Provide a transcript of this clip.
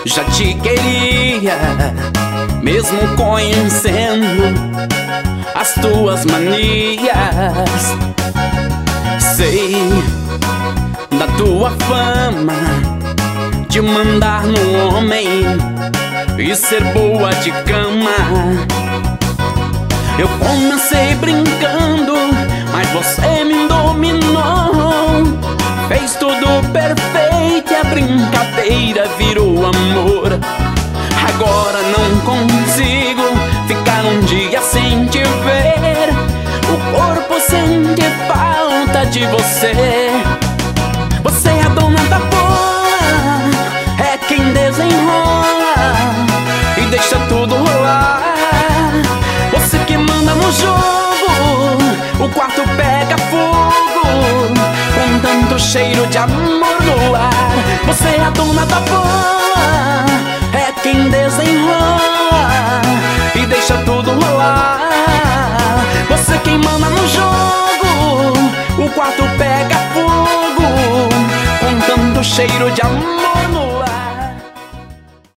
Já te queria, mesmo conhecendo as tuas manias. Sei da tua fama de mandar no homem e ser boa de cama. Eu comecei brincando, mas você me dominou. Fez tudo perfeito e a brincadeira virou amor. Agora não consigo ficar um dia sem te ver. O corpo sente falta de você. Você é a dona da bola, é quem desenrola e deixa tudo rolar. Você que manda no jogo, o quarto pega fogo com tanto cheiro de amor no ar. Você é a dona da bola, é quem desenrola e deixa tudo rolar. Você quem manda no jogo, o quarto pega fogo com tanto cheiro de amor